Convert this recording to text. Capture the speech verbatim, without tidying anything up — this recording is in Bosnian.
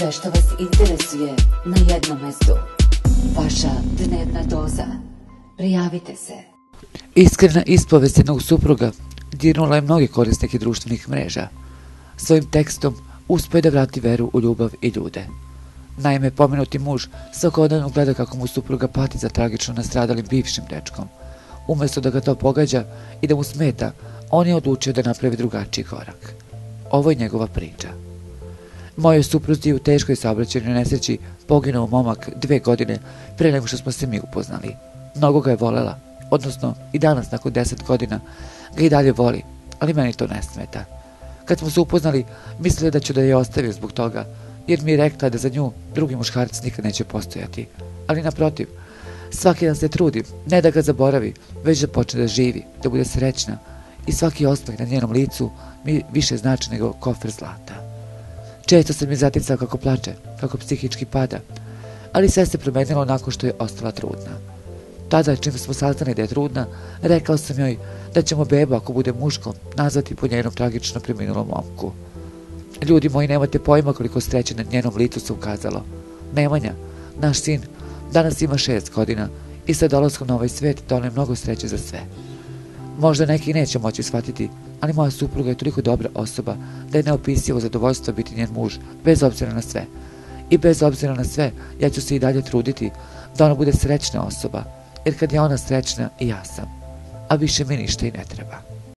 Sve što vas interesuje na jednom mestu. Vaša dnevna doza. Prijavite se. Iskrena ispovest jednog supruga dirnula je mnoge korisnike društvenih mreža. Svojim tekstom uspio je da vrati veru u ljubav i ljude. Naime, pomenuti muž svakodnevno gleda kako mu supruga pati za tragično nastradalim bivšim dečkom. Umjesto da ga to pogađa i da mu smeta, on je odlučio da napravi drugačiji korak. Ovo je njegova priča. Mojoj supruzi je u teškoj saobraćajnoj nesreći poginuo momak dve godine pre nego što smo se mi upoznali. Mnogo ga je volela, odnosno i danas nakon deset godina ga i dalje voli, ali meni to ne smeta. Kad smo se upoznali, mislila da ću da je ostavim zbog toga, jer mi je rekla da za nju drugi muškarac nikad neće postojati. Ali naprotiv, svaki dan se trudim, ne da ga zaboravi, već da počne da živi, da bude srećna i svaki osmeh na njenom licu mi više znači nego kofer zlata. Često sam je zaticao kako plače, kako psihički pada, ali sve se promenilo nakon što je ostala trudna. Tada, čim smo saznali da je trudna, rekao sam joj da ćemo bebu, ako bude muško, nazvati po njenom tragično preminulom momku. Ljudi moji, nemate pojma koliko sreće na njenom licu se ukazalo. Nemanja, naš sin, danas ima šest godina i sa dolaskom na ovaj svijet doneo mnogo sreće za sve. Možda neki neće moći shvatiti, ali moja supruga je toliko dobra osoba da je neopisivo zadovoljstvo biti njen muž, bez obzira na sve. I bez obzira na sve, ja ću se i dalje truditi da ona bude srećna osoba, jer kad je ona srećna, i ja sam. A više mi ništa i ne treba.